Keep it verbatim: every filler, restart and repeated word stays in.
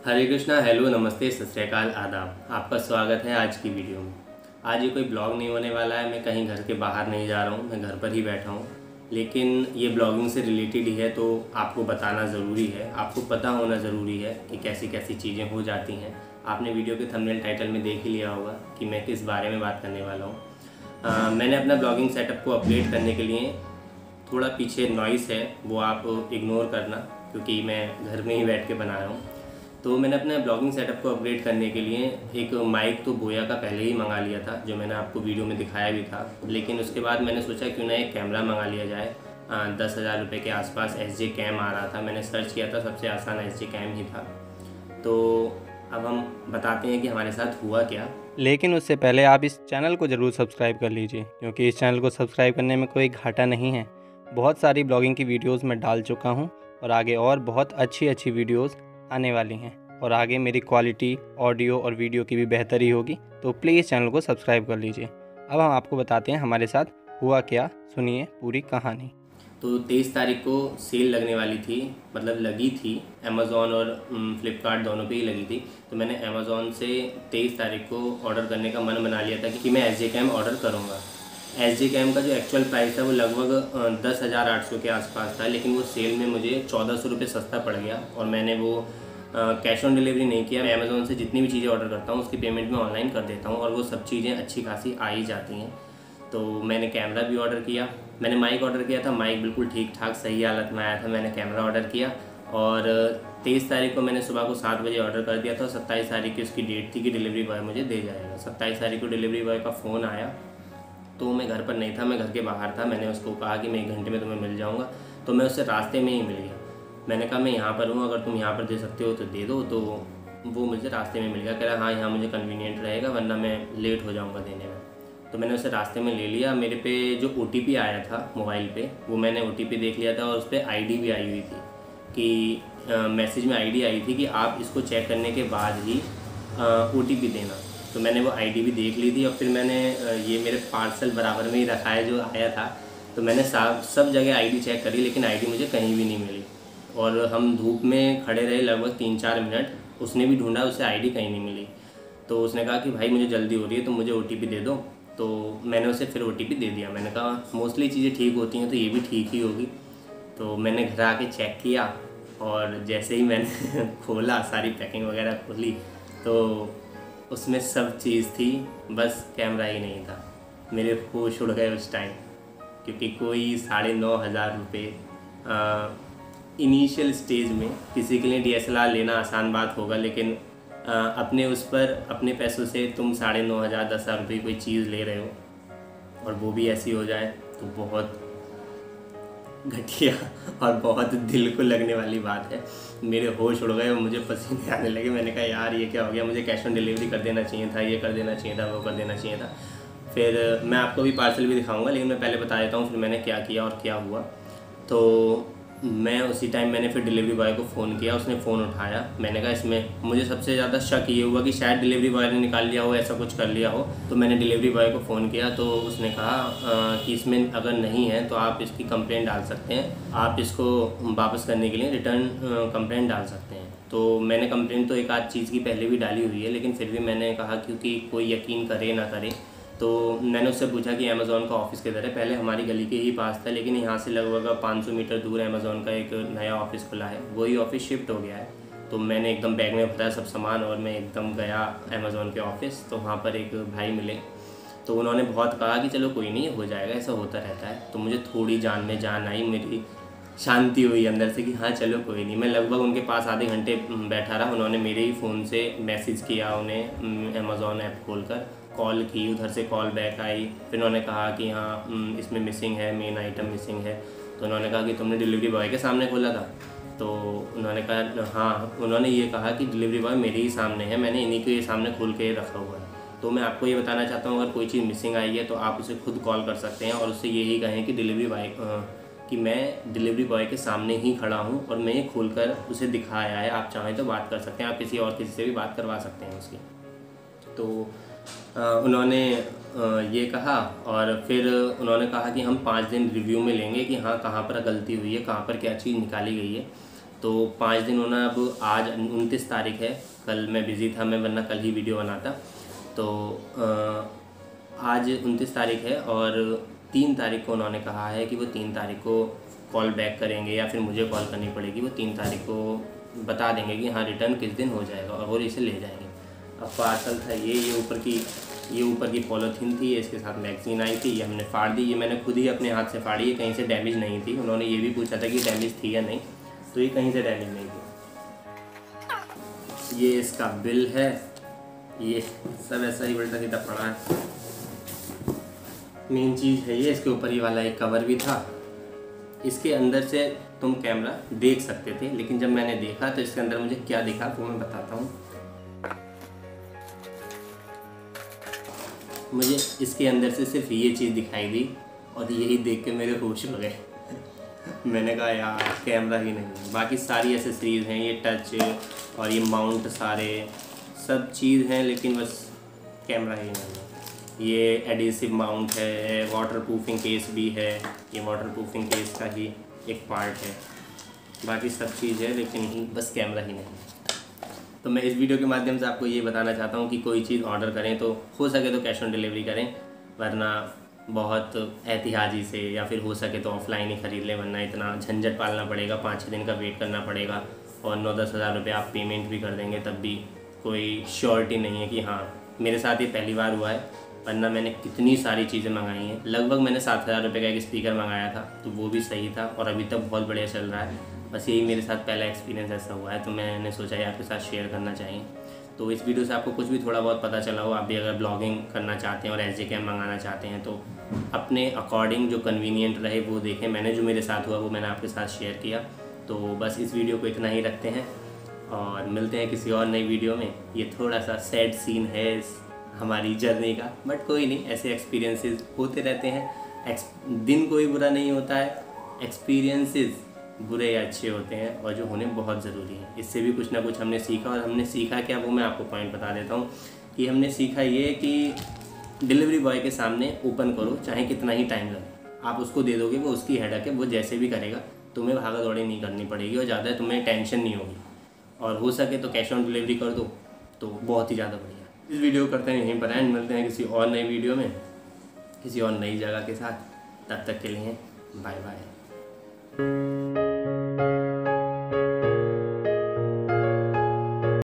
हरे Krishna, hello, नमस्ते, सत श्री अकाल, आदाब। आपका स्वागत है आज की वीडियो में। आज ये कोई ब्लॉग नहीं होने वाला है। मैं कहीं घर के बाहर नहीं जा रहा हूँ, मैं घर पर ही बैठा हूँ। लेकिन ये ब्लॉगिंग से रिलेटेड ही है तो आपको बताना ज़रूरी है, आपको पता होना ज़रूरी है कि कैसी कैसी चीज़ें हो जाती हैं। आपने वीडियो के थंबनेल टाइटल में देख ही लिया होगा कि मैं किस बारे में बात करने वाला हूँ। मैंने अपना ब्लॉगिंग सेटअप को अपडेट करने के लिए थोड़ा पीछे नॉइस है वो आप इग्नोर करना, क्योंकि मैं घर में ही बैठ के बना रहा हूँ। तो मैंने अपने ब्लॉगिंग सेटअप को अपग्रेड करने के लिए एक माइक तो बोया का पहले ही मंगा लिया था, जो मैंने आपको वीडियो में दिखाया भी था। लेकिन उसके बाद मैंने सोचा क्यों ना एक कैमरा मंगा लिया जाए। दस हज़ार रुपये के आसपास एस जे कैम आ रहा था, मैंने सर्च किया था, सबसे आसान एस जे कैम ही था। तो अब हम बताते हैं कि हमारे साथ हुआ क्या। लेकिन उससे पहले आप इस चैनल को ज़रूर सब्सक्राइब कर लीजिए, क्योंकि इस चैनल को सब्सक्राइब करने में कोई घाटा नहीं है। बहुत सारी ब्लॉगिंग की वीडियोस मैं डाल चुका हूं और आगे और बहुत अच्छी अच्छी वीडियोस आने वाली हैं और आगे मेरी क्वालिटी ऑडियो और वीडियो की भी बेहतरी होगी। तो प्लीज़ चैनल को सब्सक्राइब कर लीजिए। अब हम आपको बताते हैं हमारे साथ हुआ क्या, सुनिए पूरी कहानी। तो तेईस तारीख को सेल लगने वाली थी, मतलब लगी थी। अमेज़ॉन और फ्लिपकार्ट दोनों पे ही लगी थी। तो मैंने अमेज़ॉन से तेईस तारीख को ऑर्डर करने का मन बना लिया था कि मैं एस जे कैम ऑर्डर करूँगा। एस जे कैम का जो एक्चुअल प्राइस था वो लगभग दस हज़ार आठ सौ के आसपास था, लेकिन वो सेल में मुझे चौदह सौ रुपये सस्ता पड़ गया और मैंने वो कैश ऑन डिलीवरी नहीं किया। मैं अमेज़ॉन से जितनी भी चीज़ें ऑर्डर करता हूँ उसकी पेमेंट मैं ऑनलाइन कर देता हूँ और वो सब चीज़ें अच्छी खासी आ ही जाती हैं। तो मैंने कैमरा भी ऑर्डर किया, मैंने माइक ऑर्डर किया था, माइक बिल्कुल ठीक ठाक सही हालत में आया था। मैंने कैमरा ऑर्डर किया और तेईस तारीख को मैंने सुबह को सात बजे ऑर्डर कर दिया था और सत्ताईस तारीख की उसकी डेट थी कि डिलीवरी बॉय मुझे दे जाएगा। सत्ताईस तारीख को डिलीवरी बॉय का फ़ोन आया तो मैं घर पर नहीं था, मैं घर के बाहर था। मैंने उसको कहा कि मैं एक घंटे में तुम्हें मिल जाऊँगा, तो मैं उससे रास्ते में ही मिल गया। मैंने कहा मैं यहाँ पर हूँ, अगर तुम यहाँ पर दे सकते हो तो दे दो। तो वो मुझे रास्ते में मिल गया, कह रहा हाँ यहाँ मुझे कन्वीनियंट रहेगा वरना मैं लेट हो जाऊँगा देने में। तो मैंने उसे रास्ते में ले लिया। मेरे पे जो ओ टी पी आया था मोबाइल पे, वो मैंने ओ टी पी देख लिया था और उस पर आई डी भी आई हुई थी कि मैसेज में आई डी आई थी कि आप इसको चेक करने के बाद ही ओ टी पी देना। तो मैंने वो आई डी भी देख ली थी और फिर मैंने ये मेरे पार्सल बराबर में ही रखा है जो आया था, तो मैंने सब सब जगह आई डी चेक करी, लेकिन आई डी मुझे कहीं भी नहीं मिली। और हम धूप में खड़े रहे लगभग तीन चार मिनट, उसने भी ढूंढा, उसे आई डी कहीं नहीं मिली। तो उसने कहा कि भाई मुझे जल्दी हो रही है तो मुझे ओ टी पी दे दो। तो मैंने उसे फिर ओ टी पी दे दिया। मैंने कहा मोस्टली चीज़ें ठीक होती हैं तो ये भी ठीक ही होगी। तो मैंने घर आके चेक किया और जैसे ही मैंने खोला, सारी पैकिंग वगैरह खोली, तो उसमें सब चीज़ थी, बस कैमरा ही नहीं था। मेरे होश उड़ गए उस टाइम, क्योंकि कोई साढ़े नौ हज़ार रुपये इनिशियल स्टेज में किसी के लिए डी एस एल आर लेना आसान बात होगा, लेकिन आ, अपने उस पर अपने पैसों से तुम साढ़े नौ हज़ार दस हज़ार रुपये कोई चीज़ ले रहे हो और वो भी ऐसी हो जाए तो बहुत घटिया और बहुत दिल को लगने वाली बात है। मेरे होश उड़ गए और मुझे पसीने आने लगे। मैंने कहा यार ये क्या हो गया, मुझे कैश ऑन डिलीवरी कर देना चाहिए था, ये कर देना चाहिए था, वो कर देना चाहिए था। फिर मैं आपको भी पार्सल भी दिखाऊंगा, लेकिन मैं पहले बता देता हूँ फिर मैंने क्या किया और क्या हुआ। तो मैं उसी टाइम मैंने फिर डिलीवरी बॉय को फ़ोन किया, उसने फ़ोन उठाया। मैंने कहा इसमें मुझे सबसे ज़्यादा शक ये हुआ कि शायद डिलीवरी बॉय ने निकाल लिया हो, ऐसा कुछ कर लिया हो। तो मैंने डिलीवरी बॉय को फ़ोन किया तो उसने कहा आ, कि इसमें अगर नहीं है तो आप इसकी कंप्लेंट डाल सकते हैं, आप इसको वापस करने के लिए रिटर्न कंप्लेंट डाल सकते हैं। तो मैंने कंप्लेंट तो एक आध चीज़ की पहले भी डाली हुई है, लेकिन फिर भी मैंने कहा क्योंकि कोई यकीन करे ना करे, तो मैंने उससे पूछा कि अमेज़ॉन का ऑफिस किधर है। पहले हमारी गली के ही पास था, लेकिन यहाँ से लगभग पाँच सौ मीटर दूर अमेज़ॉन का एक नया ऑफिस खुला है, वही ऑफिस शिफ्ट हो गया है। तो मैंने एकदम बैग में भरा सब सामान और मैं एकदम गया अमेज़ॉन के ऑफिस। तो वहाँ पर एक भाई मिले, तो उन्होंने बहुत कहा कि चलो कोई नहीं हो जाएगा, ऐसा होता रहता है। तो मुझे थोड़ी जान में जान आई, मेरी शांति हुई अंदर से कि हाँ चलो कोई नहीं। मैं लगभग उनके पास आधे घंटे बैठा रहा। उन्होंने मेरे ही फ़ोन से मैसेज किया, उन्हें अमेज़ॉन ऐप खोलकर कॉल की, उधर से कॉल बैक आई। फिर उन्होंने कहा कि हाँ इसमें मिसिंग है, मेन आइटम मिसिंग है। तो उन्होंने कहा कि तुमने डिलीवरी बॉय के सामने खोला था। तो उन्होंने कहा हाँ, उन्होंने ये कहा कि डिलीवरी बॉय मेरे ही सामने है, मैंने इन्हीं के सामने खोल के रखा हुआ है। तो मैं आपको ये बताना चाहता हूँ, अगर कोई चीज़ मिसिंग आई है तो आप उसे खुद कॉल कर सकते हैं और उससे यही कहें कि डिलीवरी बॉय कि मैं डिलीवरी बॉय के सामने ही खड़ा हूँ और मैं ये खोल कर उसे दिखाया है। आप चाहें तो बात कर सकते हैं, आप किसी और किसी से भी बात करवा सकते हैं उसकी। तो आ, उन्होंने आ, ये कहा और फिर उन्होंने कहा कि हम पाँच दिन रिव्यू में लेंगे कि हाँ कहाँ पर गलती हुई है, कहाँ पर क्या चीज़ निकाली गई है। तो पाँच दिन होना, अब आज उनतीस तारीख है, कल मैं बिज़ी था, मैं वरना कल ही वीडियो बनाता। तो आ, आज उनतीस तारीख है और तीन तारीख को उन्होंने कहा है कि वो तीन तारीख को कॉल बैक करेंगे या फिर मुझे कॉल करनी पड़ेगी। वो तीन तारीख को बता देंगे कि हाँ रिटर्न किस दिन हो जाएगा और वो इसे ले जाएंगे। अब पार्सल था ये ये ऊपर की ये ऊपर की पॉलीथीन थी, इसके साथ मैगज़ीन आई थी, ये हमने फाड़ दी। ये मैंने खुद ही अपने हाथ से फाड़ी है, कहीं से डैमेज नहीं थी। उन्होंने ये भी पूछा था कि डैमेज थी या नहीं, तो ये कहीं से डैमेज नहीं थी। ये इसका बिल है, ये सब ऐसा ही उल्टा सीधा पड़ा है। मेन चीज़ है ये, इसके ऊपर ये वाला एक कवर भी था। इसके अंदर से तुम कैमरा देख सकते थे, लेकिन जब मैंने देखा तो इसके अंदर मुझे क्या दिखा वो मैं बताता हूँ। मुझे इसके अंदर से सिर्फ ये चीज़ दिखाई दी और यही देख के मेरे होश उड़ गए। मैंने कहा यार कैमरा ही नहीं, बाकी सारी एसेसरीज़ हैं, ये टच और ये माउंट सारे सब चीज़ हैं, लेकिन बस कैमरा ही नहीं। ये एडिसिव माउंट है, वाटर प्रूफिंग केस भी है, ये वाटर प्रूफिंग केस का ही एक पार्ट है, बाकी सब चीज़ है, लेकिन बस कैमरा ही नहीं। तो मैं इस वीडियो के माध्यम से आपको ये बताना चाहता हूँ कि कोई चीज़ ऑर्डर करें तो हो सके तो कैश ऑन डिलीवरी करें, वरना बहुत एहतियाती से, या फिर हो सके तो ऑफलाइन ही ख़रीद लें, वरना इतना झंझट पालना पड़ेगा, पाँच छः दिन का वेट करना पड़ेगा और नौ दस हज़ार रुपये आप पेमेंट भी कर देंगे, तब भी कोई श्योरिटी नहीं है कि हाँ। मेरे साथ ये पहली बार हुआ है, वरना मैंने कितनी सारी चीज़ें मंगाई हैं। लगभग मैंने सात हज़ार रुपये का एक स्पीकर मंगाया था, तो वो भी सही था और अभी तक बहुत बढ़िया चल रहा है। बस यही मेरे साथ पहला एक्सपीरियंस ऐसा हुआ है, तो मैंने सोचा ये आपके साथ शेयर करना चाहिए। तो इस वीडियो से आपको कुछ भी थोड़ा बहुत पता चला हो, आप भी अगर ब्लॉगिंग करना चाहते हैं और एच डी कैम मंगाना चाहते हैं तो अपने अकॉर्डिंग जो कन्वीनियंट रहे वो देखें। मैंने जो मेरे साथ हुआ वो मैंने आपके साथ शेयर किया। तो बस इस वीडियो को इतना ही रखते हैं और मिलते हैं किसी और नई वीडियो में। ये थोड़ा सा सैड सीन है इस हमारी जर्नी का, बट कोई नहीं, ऐसे एक्सपीरियंसेस होते रहते हैं। दिन कोई बुरा नहीं होता है, एक्सपीरियंसेस बुरे या अच्छे होते हैं और जो होने बहुत ज़रूरी है। इससे भी कुछ ना कुछ हमने सीखा, और हमने सीखा क्या वो मैं आपको पॉइंट बता देता हूँ कि हमने सीखा ये कि डिलीवरी बॉय के सामने ओपन करो, चाहे कितना ही टाइम लगे, आप उसको दे दोगे, वो उसकी हेडक है, वो जैसे भी करेगा, तुम्हें भागा दौड़ी नहीं करनी पड़ेगी और ज़्यादा तुम्हें टेंशन नहीं होगी। और हो सके तो कैश ऑन डिलीवरी कर दो तो बहुत ही ज़्यादा बढ़िया। इस वीडियो को करते हैं यहीं पर एंड, मिलते हैं किसी और नई वीडियो में किसी और नई जगह के साथ। तब तक के लिए बाय बाय।